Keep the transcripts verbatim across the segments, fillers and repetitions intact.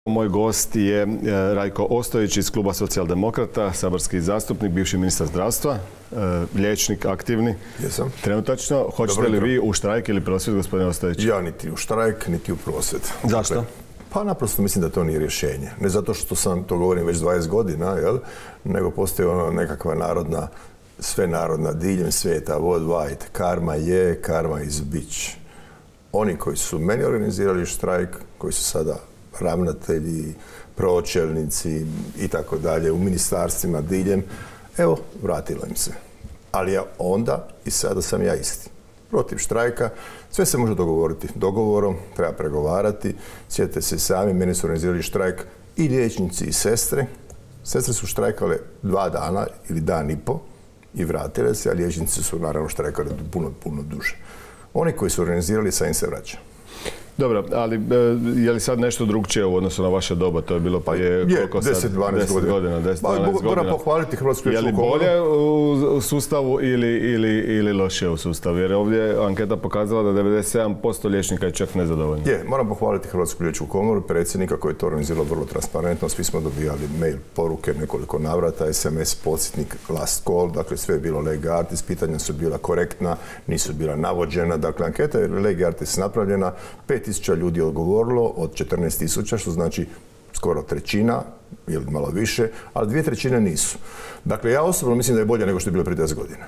Moj gost je Rajko Ostojić iz Kluba Socijaldemokrata, saborski zastupnik, bivši ministar zdravstva, liječnik aktivni. Jesam. Trenutačno, hoćete li vi u štrajk ili prosvjed, gospodine Ostojić? Ja niti u štrajk, niti u prosvjed. Zašto? Dakle, pa naprosto mislim da to nije rješenje. Ne zato što sam to govorim već dvadeset godina, jel? Nego postoji ono nekakva narodna, sve narodna, diljem svijeta, worldwide, karma je, karma is bitch. Oni koji su meni organizirali štrajk, koji su sada ravnatelji, pročelnici i tako dalje u ministarstvima diljem, evo, vratilo im se. Ali ja onda i sada sam ja isti. Protiv štrajka, sve se može dogovoriti dogovorom, treba pregovarati. Sjetite se sami, meni su organizirali štrajk i liječnici i sestre. Sestre su štrajkale dva dana ili dan i po i vratile se, a liječnici su naravno štrajkali puno, puno duže. Oni koji su organizirali, sad im se vraća. Dobro, ali je li sad nešto drugčije u odnosu na vaše doba? To je bilo pa je koliko sad? deset dvanaest godina. deset dvanaest godina. Moram pohvaliti Hrvatsku liječničku komoru. Je li bolje u sustavu ili, ili, ili lošije u sustavu? Jer ovdje je anketa pokazala da devedeset sedam posto liječnika je čak nezadovoljno. Je, moram pohvaliti Hrvatsku liječničku komoru, predsjednika koji je to organizirao vrlo transparentno. Svi smo dobijali mail, poruke, nekoliko navrata, es em es, podsjetnik, last call, dakle sve je bilo lege artis, pitanja su bila korektna, nisu bila navođena. Dakle, anketa je lege artis napravljena, pet tisuća ljudi je odgovorilo od četrnaest tisuća, što znači skoro trećina, ili malo više, ali dvije trećine nisu. Dakle, ja osobno mislim da je bolje nego što je bilo prije deset godina.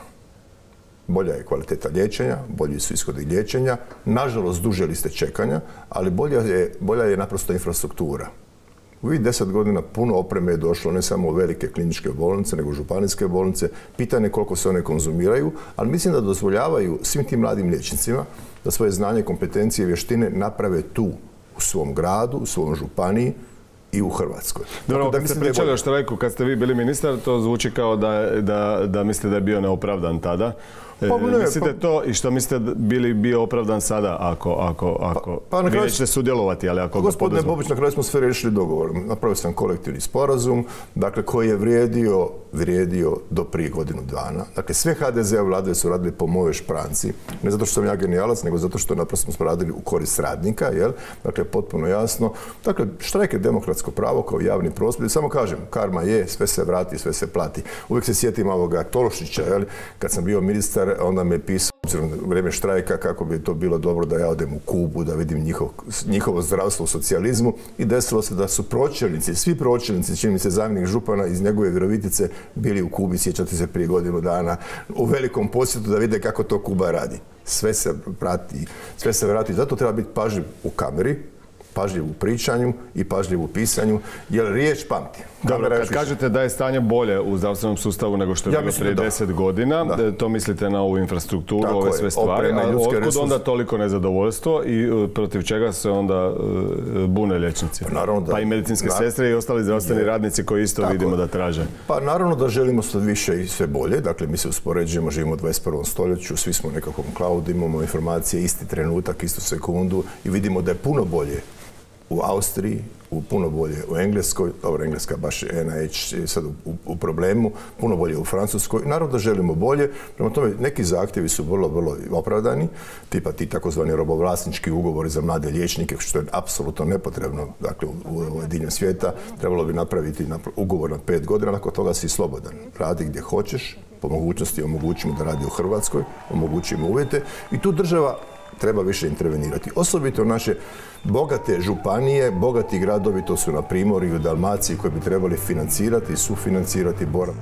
Bolja je kvaliteta liječenja, bolji su ishodi liječenja, nažalost duže liste čekanja, ali bolja je, bolja je naprosto infrastruktura. U ovih deset godina puno opreme je došlo ne samo u velike kliničke bolnice, nego u županijske bolnice. Pitanje koliko se one konzumiraju, ali mislim da dozvoljavaju svim tim mladim liječnicima da svoje znanje, kompetencije i vještine naprave tu, u svom gradu, u svom županiji i u Hrvatskoj. Dobro, kad ste pričali o štrajku, kad ste vi bili ministar, to zvuči kao da, da, da mislite da je bio neopravdan tada. Pa, ne, mislite pa, to i što mislite bili bio opravdan sada ako, ako, ako pa, pa vi nećete sudjelovati, ali ako... Gospodine Bobić, na kraju smo sve riješili dogovorom. Napravio sam kolektivni sporazum, dakle, koji je vrijedio, vrijedio do prije godinu dana. Dakle, sve ha de ze-ove vlade su radili po mojoj špranci. Ne zato što sam ja genijalac, nego zato što naprosto smo radili u korist radnika, jel? Dakle, potpuno jasno. Dakle, štrajk je demokratsko pravo kao javni prosvjed. Samo kažem, karma je, sve se vrati, sve se plati. Uvijek se sjetim ovoga Tolušića, jel? Kad sam bio ministar, onda me je pisao, obzirom na vrijeme štrajka, kako bi to bilo dobro da ja odem u Kubu, da vidim njihov, njihovo zdravstvo u socijalizmu, i desilo se da su pročelnici, svi pročelnici, čini mi se zamjenik župana iz njegove Virovitice, bili u Kubi, sjećate se, prije godinu dana, u velikom posjetu da vide kako to Kuba radi. Sve se prati, sve se vrati. Zato treba biti pažljiv u kameri, pažljiv u pričanju i pažljiv u pisanju, jer riječ pamti. Dobro, kad kažete da je stanje bolje u zdravstvenom sustavu nego što je bilo prije deset godina, da. To mislite na ovu infrastrukturu, tako ove sve stvari, a otkud onda toliko nezadovoljstvo i protiv čega se onda uh, bune liječnici? Pa, naravno da, pa i medicinske na, sestre i ostali zdravstveni je, radnici koji isto tako, vidimo da traže. Pa naravno da želimo sve više i sve bolje, dakle mi se uspoređujemo, živimo u dvadeset prvom stoljeću, svi smo u nekakvom cloudu, imamo informacije isti trenutak, istu sekundu i vidimo da je puno bolje u Austriji, u puno bolje u Engleskoj, dobro, Engleska baš en hač je sad u, u problemu, puno bolje u Francuskoj. Naravno da želimo bolje, prema tome neki zahtjevi su vrlo, vrlo opravdani, tipa ti takozvani robovlasnički ugovori za mlade liječnike, što je apsolutno nepotrebno, dakle, u, u diljem svijeta. Trebalo bi napraviti ugovor na pet godina, nakon toga si slobodan. Radi gdje hoćeš, po mogućnosti omogućimo da radi u Hrvatskoj, omogućimo uvjete i tu država treba više intervenirati. Osobito naše bogate županije, bogati gradovi, to su na Primorju i u Dalmaciji, koji bi trebali financirati i sufinancirati boravak.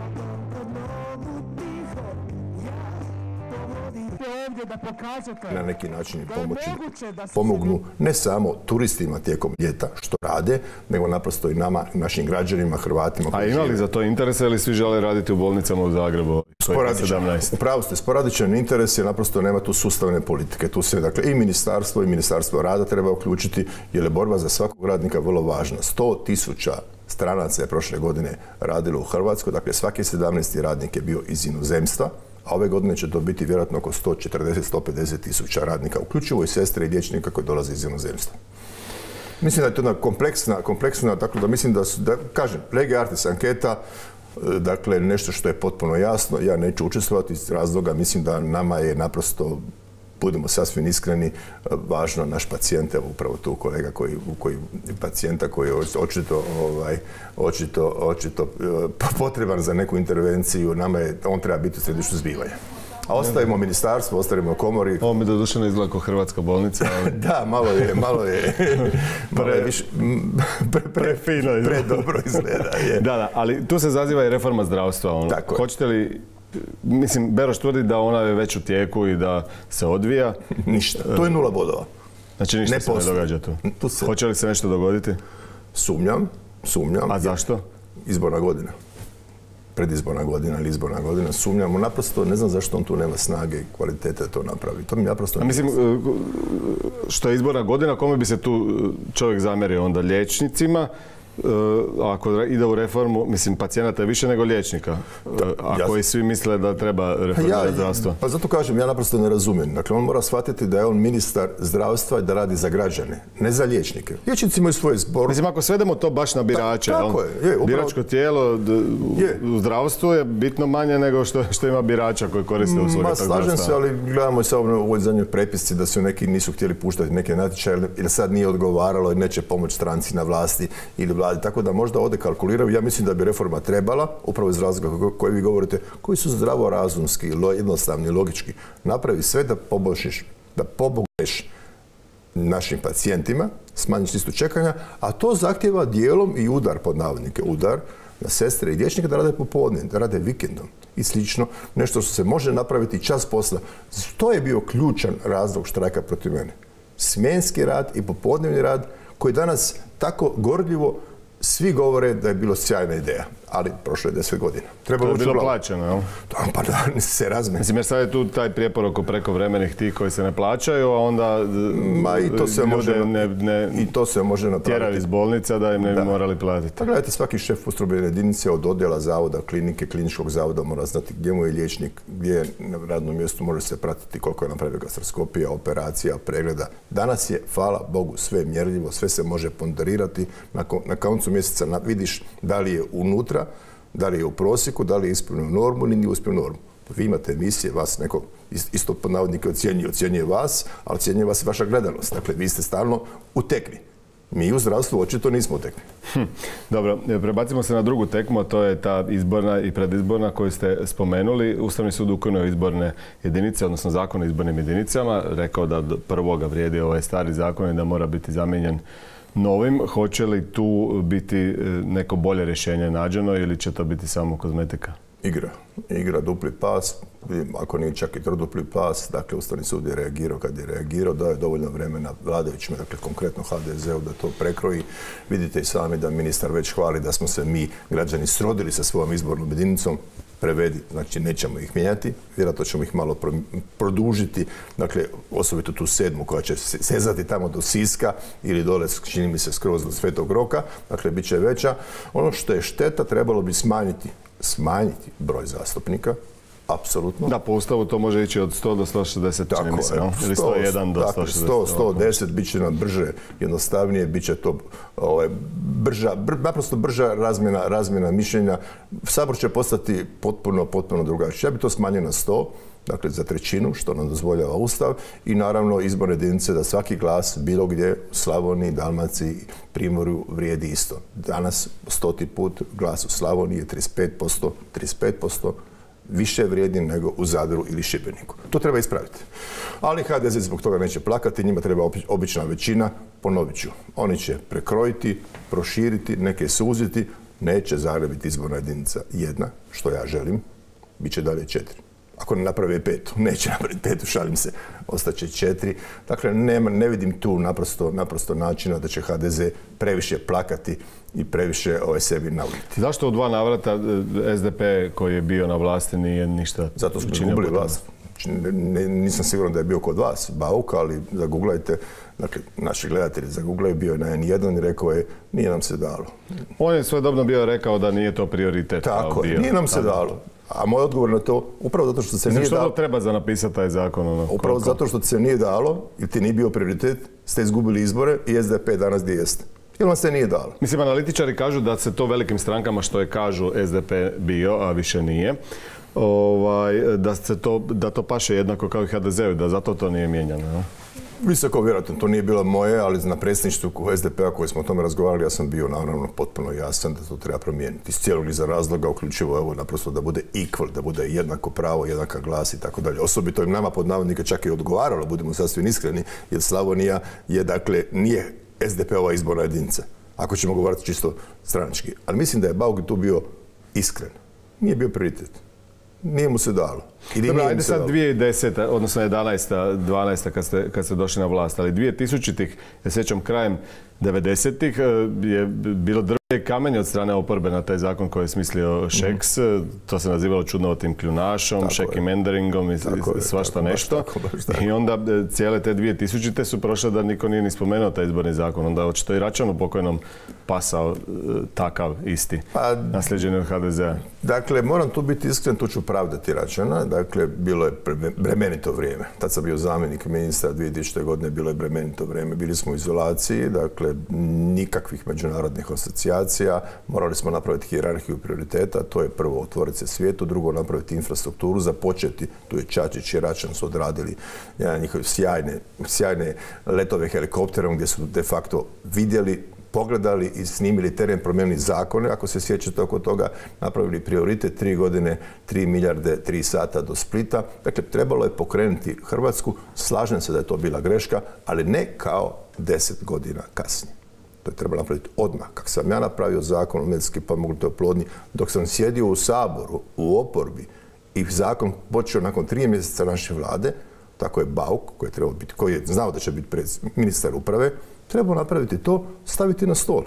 Na neki način pomoći, pomognu ne samo turistima tijekom ljeta, što rade, nego naprosto i nama, našim građanima, Hrvatima. A ima li za to interese ili svi žele raditi u bolnicama u Zagrebu? Sporadičan. Upravo ste, sporadičan interes je naprosto nema tu sustavne politike. Tu se, dakle, i ministarstvo i ministarstvo rada treba uključiti, jer je borba za svakog radnika vrlo važna. sto tisuća stranaca je prošle godine radilo u Hrvatskoj, dakle svaki sedamnaesti radnik je bio iz inozemstva, a ove godine će to biti vjerojatno oko sto četrdeset do sto pedeset tisuća radnika, uključivo i sestre i liječnika koji dolaze iz inozemstva. Mislim da je to jedna kompleksna, kompleksna, tako da mislim da, su, da kažem, lege artis anketa, dakle nešto što je potpuno jasno, ja neću učestvovati iz razloga, mislim da nama je naprosto budemo sasvim iskreni, važno naš pacijent, evo upravo tu kolega koji, koji pacijenta koji je očito, ovaj, očito, očito potreban za neku intervenciju, nama je, on treba biti u središtu zbivanja. A ostavimo ministarstvo, ostavimo komori. Ovo mi doduše ne izgleda kao hrvatska bolnica. Ali... da, malo je, malo je, malo je više, pre, pre, pre, pre dobro izgleda. Je. Da, da, ali tu se zaziva i reforma zdravstva. Ono. Tako Hoćete li, mislim, Beroš tvrdi da ona je već u tijeku i da se odvija. Ništa, to je nula bodova. Znači ništa ne se postoji. Ne događa tu. tu se... Hoće li se nešto dogoditi? Sumnjam, sumnjam. A zašto? Izborna godina. Predizborna godina ili izborna godina, sumnjamo. Naprosto ne znam zašto on tu nema snage i kvalitete da to napravi. To mi naprosto ne mislim, što je izborna godina, kome bi se tu čovjek zamjerio onda? Liječnicima? Ako ide u reformu, mislim, pacijenata je više nego liječnika. A koji svi misle da treba reformirati ja, zdravstvo. Pa zato kažem, ja naprosto ne razumijem. Dakle, on mora shvatiti da je on ministar zdravstva i da radi za građane, ne za liječnike. Liječnici imaju svoje zbor. Mislim, ako svedemo to baš na birače, Ta, tako je, je, upravo... biračko tijelo je. U zdravstvu je bitno manje nego što, što ima birača koji koriste usluge tog zdravstva. Slažem se, ali gledamo i sad u ovoj zadnjoj prepisci da su neki nisu htjeli puštati neke natječaje ili sad nije odgovaralo i neće pomoći stranci na vlasti ili vladi. Tako da možda ovdje kalkuliraju. Ja mislim da bi reforma trebala, upravo iz razloga koji vi govorite, koji su zdravorazumski, jednostavni, logički. Napravi sve da poboljšiš, da pomogneš našim pacijentima, smanjiš listu čekanja, a to zahtjeva dijelom i udar, pod navodnike, udar na sestre i liječnike da rade popodne, da rade vikendom i slično. Nešto što se može napraviti čas posla. To je bio ključan razlog štrajka protiv mene. Smjenski rad i popodnevni rad koji danas tako gorljivo svi govore da je bilo sjajna ideja, ali prošlo je deset godina. Trebalo je bilo plaćeno, jel? Pa da, se razme. Mislim, jer sad je tu taj prijepor oko prekovremenih tih koji se ne plaćaju, a onda Ma, i to se može, ne, ne i to se može napraviti. Tjerali iz bolnica da im ne bi morali platiti. Pa gledajte, svaki šef ustrojbene jedinice od odjela zavoda, klinike, kliničkog zavoda mora znati gdje mu je liječnik, gdje je na radnom mjestu, može se pratiti koliko je napravio gastroskopija, operacija, pregleda. Danas je, hvala Bogu, sve mjerljivo, sve se može ponderirati. Na, na koncu mjeseca vidiš da li je unutra, da li je u prosjeku, da li je ispunio normu ili nije uspunio normu. Vi imate emisije, vas neko isto pod navodnike ocjenjuje, ocjenjuje vas, ali ocjenjuje vas i vaša gledanost. Dakle, vi ste stalno u tekmi. Mi u zdravstvu očito nismo u tekmi. Hm. Dobro, prebacimo se na drugu tekmu, a to je ta izborna i predizborna koju ste spomenuli. Ustavni sud ukinuo izborne jedinice, odnosno zakon o izbornim jedinicama. Rekao da do prvoga vrijedi ovaj stari zakon i da mora biti zamijenjen novim. Hoće li tu biti neko bolje rješenje nađeno ili će to biti samo kozmetika? Igra. Igra dupli pas, ako nije čak i trodupli pas. Dakle, Ustavni sud je reagirao kad je reagirao, dao je dovoljno vremena vladajućima, dakle konkretno ha de zeu da to prekroji. Vidite i sami da ministar već hvali da smo se mi, građani, srodili sa svojom izbornom jedinicom. Prevedi, znači nećemo ih mijenjati, vjerojatno ćemo ih malo produžiti, dakle osobito tu sedmu koja će sezati tamo do Siska ili dole, čini mi se, skroz do Svetog Roka, dakle bit će veća. Ono što je šteta, trebalo bi smanjiti, smanjiti broj zastupnika, apsolutno. Da, po Ustavu to može ići od sto do sto šezdeset, čini mi se, ili sto jedan do sto šezdeset. sto, sto deset bit će nam brže, jednostavnije, bit će to ovaj, brža, br, naprosto brža razmjena, razmjena mišljenja. Sabor će postati potpuno, potpuno drugačiji. Ja bi to smanjio na sto, dakle za trećinu, što nam dozvoljava Ustav, i naravno izborne jedinice da svaki glas bilo gdje u Slavoniji, Dalmaciji, Primorju vrijedi isto. Danas stoti put glas u Slavoniji je trideset pet posto, trideset pet posto više vrijedi nego u Zadru ili Šibeniku. To treba ispraviti. Ali ha de ze zbog toga neće plakati, njima treba obična većina, ponovit ću. Oni će prekrojiti, proširiti, neke suziti, neće Zagreb biti izborna jedinica jedna, što ja želim, bit će dalje četiri. Ako ne naprave petu, neće napraviti petu, šalim se, ostaće četiri. Dakle, nema, ne vidim tu naprosto, naprosto načina da će ha de ze previše plakati i previše ovaj, sebi nauditi. Zašto u dva navrata es de pe koji je bio na vlasti nije ništa učinio? Zato smo izgubili vlast. Ne, nisam siguran da je bio kod vas Bauk, ali zaguglajte, dakle, naši gledatelji zaguglaju, bio je na en jedan i rekao je nije nam se dalo. On je svojedobno bio rekao da nije to prioritet. Tako je, nije nam se dalo. A moj odgovor na to, upravo zato što se Mislim, nije što dalo... Što treba za napisati taj zakon? Ono, upravo koliko? Zato što se nije dalo, ili ti nije bio prioritet, ste izgubili izbore i es de pe danas gdje jeste. Ili vam se nije dalo? Mislim, analitičari kažu da se to velikim strankama, što je kažu es de pe bio, a više nije, ovaj, da, se to, da to paše jednako kao i ha de ze-u, da zato to nije mijenjano. Ne? Visoko vjerojatno, to nije bilo moje, ali na predsjedništvu es de pe-a koji smo o tome razgovarali, ja sam bio naravno potpuno jasan da to treba promijeniti. Iz cijelog niza razloga, uključivo evo naprosto da bude equal, da bude jednako pravo, jednaka glas i tako dalje. Osobito im nama pod navodnike čak i odgovaralo, budemo sasvim iskreni, jer Slavonija je, dakle, nije es de pe-ova izborna jedinica, ako ćemo govoriti čisto stranački. Ali mislim da je Bauk tu bio iskren. Nije bio prioritet. Nije mu se dalo. Dobro, ajde sad dvije tisuće deseta, odnosno jedanaesta, dvanaesta kad ste, kad ste došli na vlast, ali dvije tisućitih, ja sjećam krajem devedesetih je bilo drvlje i kamenje od strane oporbe na taj zakon koji je smislio Šeks. Mm. To se nazivalo čudnovatim kljunašom, Šekim Enderingom i tako svašta je, nešto. Baš tako, baš tako. I onda cijele te dvije tisućite su prošle da niko nije ni spomenuo taj izborni zakon. Onda očito i Račanu pokojnom pasao takav isti, pa, nasljeđen od ha de ze-a. Dakle, moram tu biti iskren, tu ću pravdati Račana. Dakle, bilo je bremenito vrijeme. Tad sam bio zamjenik ministra dvije tisućite. godine, bilo je bremenito vrijeme. Bili smo u izolaciji, dakle, nikakvih međunarodnih asocijacija. Morali smo napraviti hijerarhiju prioriteta. To je prvo otvoriti se svijetu, drugo napraviti infrastrukturu, započeti. Tu je Čačić i Račan su odradili jedan njihove sjajne, sjajne letove helikopterom gdje su de facto vidjeli, pogledali i snimili teren, promijenili zakone, ako se sjećate oko toga, napravili prioritet tri godine, tri milijarde, tri sata do Splita. Dakle, trebalo je pokrenuti Hrvatsku. Slažem se da je to bila greška, ali ne kao deset godina kasnije. To je trebalo napraviti odmah. Kako sam ja napravio zakon o medicinski pomognutoj oplodnji, dok sam sjedio u Saboru, u oporbi, i zakon počeo nakon tri mjeseca naše vlade, tako je Bauk, koji je, trebao biti, koji je znao da će biti ministar uprave, trebao napraviti to, staviti na stol.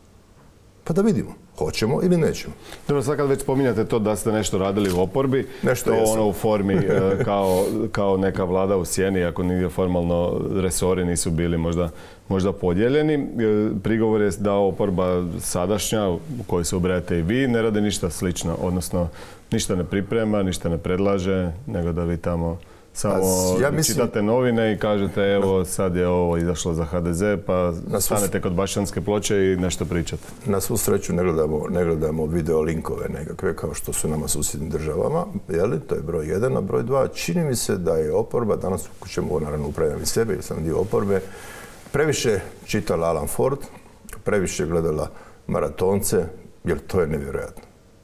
Pa da vidimo, hoćemo ili nećemo. Dobro, sad kad već spominjate to da ste nešto radili u oporbi, nešto to ono u formi kao, kao neka vlada u sjeni, ako nigdje formalno resori nisu bili možda, možda podijeljeni. Prigovor je da oporba sadašnja, u kojoj se ubrajate i vi, ne rade ništa slično, odnosno ništa ne priprema, ništa ne predlaže, nego da vi tamo samo ja mislim, čitate novine i kažete evo sad je ovo izašlo za ha de ze, pa stanete kod Bašćanske ploče i nešto pričate. Na svu sreću ne gledamo, ne gledamo video linkove nekakve kao što su nama susjednim državama, jeli? To je broj jedan, a broj dva, čini mi se da je oporba, danas ćemo naravno upravljati sebe jer sam dio oporbe, previše čitala Alan Ford, previše gledala maratonce, jer to je nevjerojatno.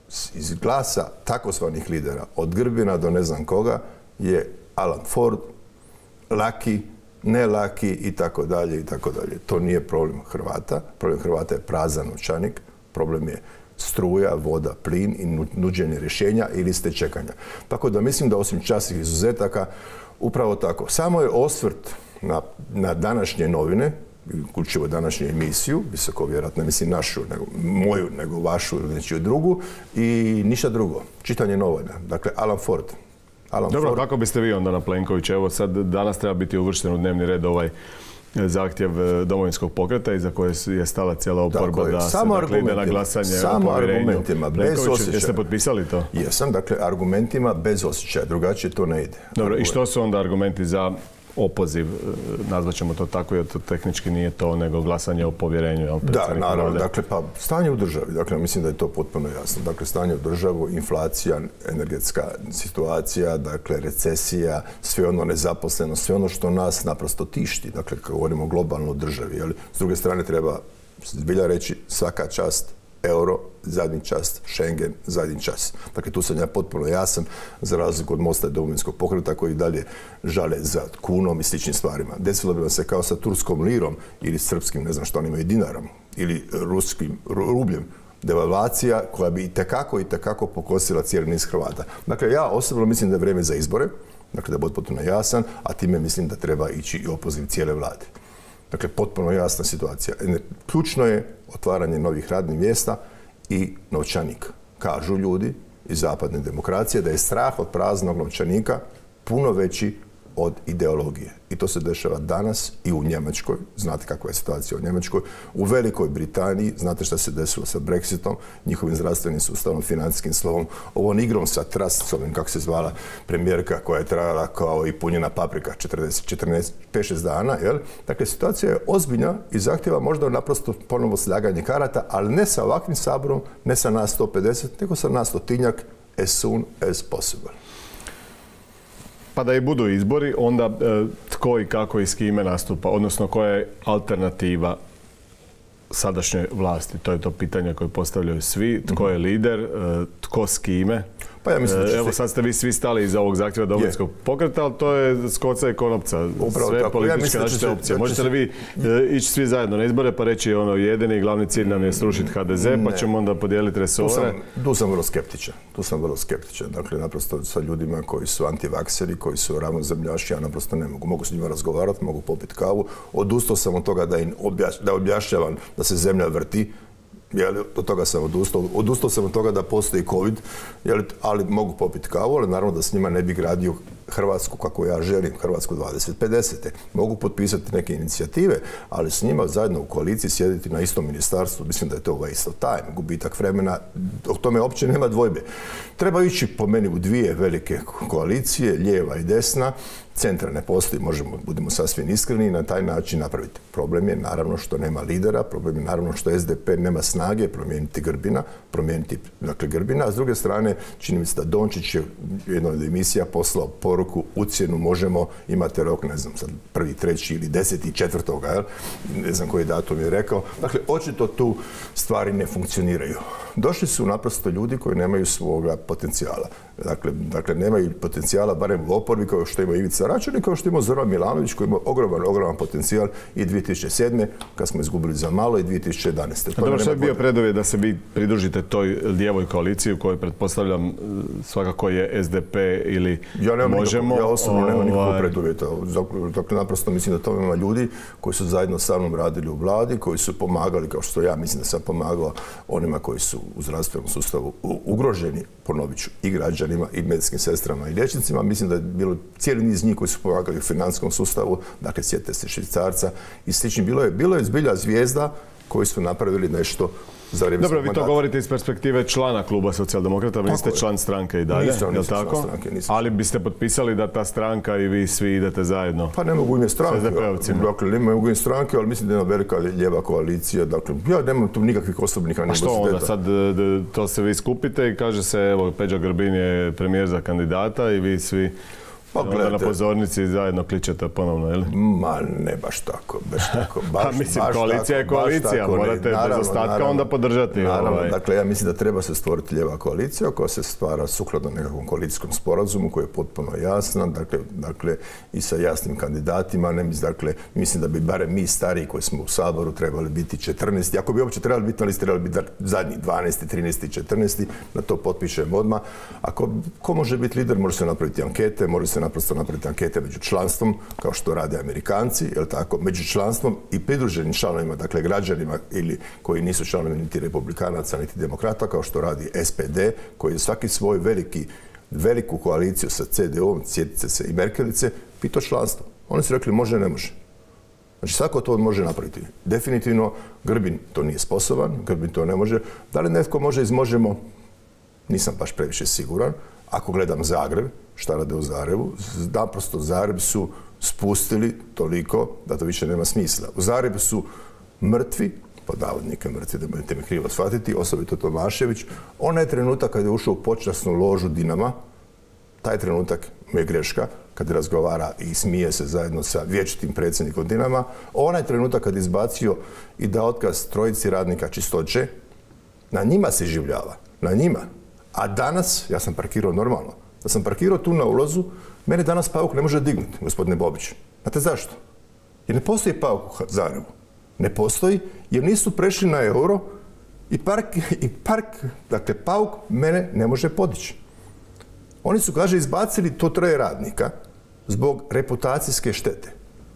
Iz glasa takozvanih lidera, od Grbina do ne znam koga, je Alan Ford, laki, ne laki i tako dalje i tako dalje. To nije problem Hrvata. Problem Hrvata je prazan novčanik. Problem je struja, voda, plin i nuđenje rješenja i liste čekanja. Tako da mislim da osim časnih izuzetaka, upravo tako. Samo je osvrt na, na današnje novine, uključivo današnju emisiju, visoko vjerojatno, mislim našu, nego moju, nego vašu ili nečiju drugu, i ništa drugo. Čitanje novina. Dakle, Alan Ford. Alan Dobro, Ford. kako biste vi onda na Plenkovića? Evo sad danas treba biti uvršten u dnevni red ovaj zahtjev Domovinskog pokreta iza koje je stala cijela oporba da se dakle, ide na glasanje samo o argumentima, bez osjećaja. Jeste potpisali to? Jesam, dakle, argumentima bez osjećaja. Drugačije to ne ide. Dobro, i što su onda argumenti za opoziv, nazvat ćemo to tako, jer to tehnički nije to, nego glasanje o povjerenju. Jel, da, naravno. Dakle, pa stanje u državi. Dakle, mislim da je to potpuno jasno. Dakle, stanje u državu, inflacija, energetska situacija, dakle, recesija, sve ono nezaposleno, sve ono što nas naprosto tišti. Dakle, kad govorimo o globalnoj državi. Jel? S druge strane, treba zbilja reći svaka čast euro, zadnji čas, Schengen, zadnji čas. Dakle, tu sam ja potpuno jasan, za razliku od Mosta i Domovinskog pokreta koji dalje žale za kunom i sličnim stvarima. Desilo bi vam se kao sa turskom lirom ili srpskim, ne znam što oni imaju, dinarom ili ruskim rubljem, devalvacija koja bi itekako i itekako pokosila cijeli niz Hrvata. Dakle, ja osobno mislim da je vrijeme za izbore, dakle da bude potpuno jasan, a time mislim da treba ići i opoziv cijele vlade. Dakle, potpuno jasna situacija. Ključno je otvaranje novih radnih mjesta i novčanik. Kažu ljudi iz zapadne demokracije da je strah od praznog novčanika puno veći od ideologije. I to se dešava danas i u Njemačkoj. Znate kakva je situacija u Njemačkoj. U Velikoj Britaniji, znate šta se desilo sa Brexitom, njihovim zdravstvenim sustavom, financijskim slovom, ovom igrom sa Trasovim, kako se zvala premijerka koja je trajala kao i punjena paprika četrnaest, četrnaest, pet šest dana. Jel? Dakle, situacija je ozbiljna i zahtjeva možda naprosto ponovo slaganje karata, ali ne sa ovakvim saborom, ne sa nas sto pedeset, nego sa nas stotinjak as soon as possible. Pa da i budu izbori, onda tko i kako i s kime nastupa, odnosno koja je alternativa sadašnjoj vlasti? To je to pitanje koje postavljaju svi. Tko je lider, tko s kime? Pa ja mislim da Evo sad ste vi svi stali iza ovog zahtjeva Domovinskog pokreta, ali to je s koca i konopca. Upravo sve tako. političke Ja naše opcije. se, Možete li vi e, ići svi zajedno na izbore pa reći ono jedini i glavni cilj nam je srušiti H D Z, ne. Pa ćemo onda podijeliti resore? Tu sam, tu sam vrlo skeptičan. Tu sam vrlo skeptičan. Dakle, naprosto sa ljudima koji su antivakseri, koji su ravnozemljaši, ja naprosto ne mogu. Mogu s njima razgovarati, mogu popiti kavu. Odustao sam od toga da im objaš, da objašnjavam da se zemlja vrti. Jeli, od toga sam odustao. Odustao sam od toga da postoji COVID, jeli, ali mogu popiti kavu, ali naravno da s njima ne bi gradio Hrvatsku kako ja želim, Hrvatsku dvadeset pedeset. Mogu potpisati neke inicijative, ali s njima zajedno u koaliciji sjediti na istom ministarstvu, mislim da je to waste of time, gubitak vremena, o tome uopće nema dvojbe. Treba ići po meni u dvije velike koalicije, lijeva i desna, centra ne postoji, možemo, budemo sasvim iskreni i na taj način napraviti. Problem je naravno što nema lidera, problem je naravno što S D P nema snage promijeniti Grbina, promijeniti dakle Grbina, a s druge strane čini mi se da Dončić je u jednoj od emisija poslao poruku ucjenu možemo, imate rok, ne znam, sad prvi, treći ili deseti, četvrtoga, jel? Ne znam koji datum je rekao. Dakle, očito tu stvari ne funkcioniraju. Došli su naprosto ljudi koji nemaju svoga potencijala. Dakle, dakle nemaju potencijala, barem u oporbi, kao što ima Ivica Račan i kao što ima Zoran Milanović, koji ima ogroman, ogroman potencijal i dvije tisuće sedme. kad smo izgubili za malo, i dvije tisuće jedanaeste. A dobro, što je bio preduvjet da se vi pridružite toj lijevoj koaliciji u kojoj pretpostavljam svakako je S D P ili ja nemam Možemo? Nikako, ja osobno nemam nikakvog preduvjeta. Dakle, naprosto mislim da to ima ljudi koji su zajedno sa mnom radili u vladi, koji su pomagali, kao što ja mislim da sam pomagao onima koji su u zdravstvenom sustavu ugroženi, ponovit ću, i građanima, i medicinskim sestrama i liječnicima. Mislim da je bilo cijeli niz njih koji su pomagali u financijskom sustavu, dakle, sjetite se Švicarca i slični. Bilo je, bilo je zbilja zvijezda koji su napravili nešto za vrijeme svog mandata. Dobro, vi to govorite iz perspektive člana kluba Socijaldemokrata, vi niste član stranke i dalje, nisam, je li tako? Stranke, nisam. Ali biste potpisali da ta stranka i vi svi idete zajedno? Pa ne mogu ime stranke, dakle, ne mogu ime stranke, ali mislim da je jedna velika lijeva koalicija, dakle, ja nemam tu nikakvih osobnih animoziteta. A što onda, sad to se vi skupite i kaže se, evo, Peđa Grbin je premijer za kandidata i vi svi pa, onda na pozornici zajedno kličete ponovno, je li? Ma ne baš tako, baš tako. Baš, pa mislim, baš koalicija je koalicija, tako, morate ne, naravno, bez ostatka naravno, onda podržati. Naravno, ovaj. Dakle, ja mislim da treba se stvoriti lijeva koalicija koja se stvara sukladno nekakvom koalicijskom sporazumu koji je potpuno jasna, dakle, dakle i sa jasnim kandidatima. Ne mislim, dakle, mislim da bi barem mi stariji koji smo u Saboru trebali biti četrnaesti. Ako bi uopće trebali biti na listi, trebali biti zadnji dvanaesti, trinaesti, četrnaesti. Na to potpišem odmah. Ako ko može biti lider, može se napraviti ankete, može se naprosto napraviti ankete među članstvom, kao što rade Amerikanci, jel tako, među članstvom i pridruženim članovima, dakle građanima ili koji nisu članovi niti republikanaca, niti demokrata, kao što radi S P D, koji je svaki svoj veliki, veliku koaliciju sa C D U-om, sjetite se i Merkelice, pitao članstvo. Oni su rekli može, ne može. Znači svako to može napraviti. Definitivno Grbin to nije sposoban, Grbin to ne može. Da li netko može iz Možemo? Nisam baš previše siguran. Ako gledam Zagreb, šta rade u Zagrebu, naprosto Zagreb su spustili toliko da to više nema smisla. U Zagrebu su mrtvi, pod navodnike mrtvi, da možete me krivo shvatiti, osobito Tomašević. Onaj trenutak kad je ušao u počasnu ložu Dinama, taj trenutak mu je greška, kad razgovara i smije se zajedno sa vječitim predsjednikom Dinama. Onaj trenutak kad je izbacio i da otkaz trojici radnika Čistoće, na njima se življava, na njima. A danas, ja sam parkirao normalno, da sam parkirao tu na ulazu, mene danas pauk ne može dignuti, gospodine Bobić. Znate zašto? Jer ne postoji pauk u Zagrebu. Ne postoji jer nisu prešli na euro i park, i park, dakle pauk mene ne može podići. Oni su, kaže, izbacili to troje radnika zbog reputacijske štete.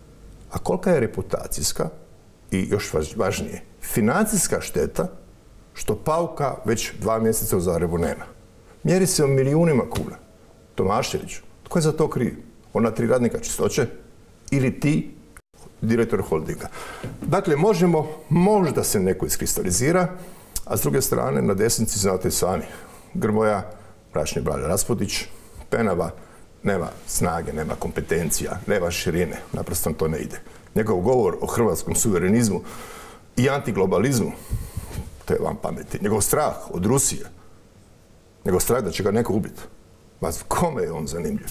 A kolika je reputacijska i još važnije, financijska šteta što pauka već dva mjeseca u Zagrebu nema. Mjeri se o milijunima kuna. Tomaševiću, tko je za to kriv? Ona tri radnika Čistoće ili ti, direktor holdinga. Dakle, možemo, možda se neko iskristalizira, a s druge strane, na desnici znate sami. Grmoja, bračni Brale Raspudić, Penava, nema snage, nema kompetencija, nema širine, naprosto to ne ide. Njegov govor o hrvatskom suverenizmu i antiglobalizmu, to je van pameti. Njegov strah od Rusije, nego strah da će ga neko ubiti. Ma kome je on zanimljiv?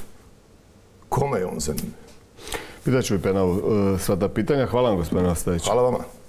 Kome je on zanimljiv? Pitaću i Penavu sva ta pitanja. Hvala vam, gospodine Ostojić. Hvala vama.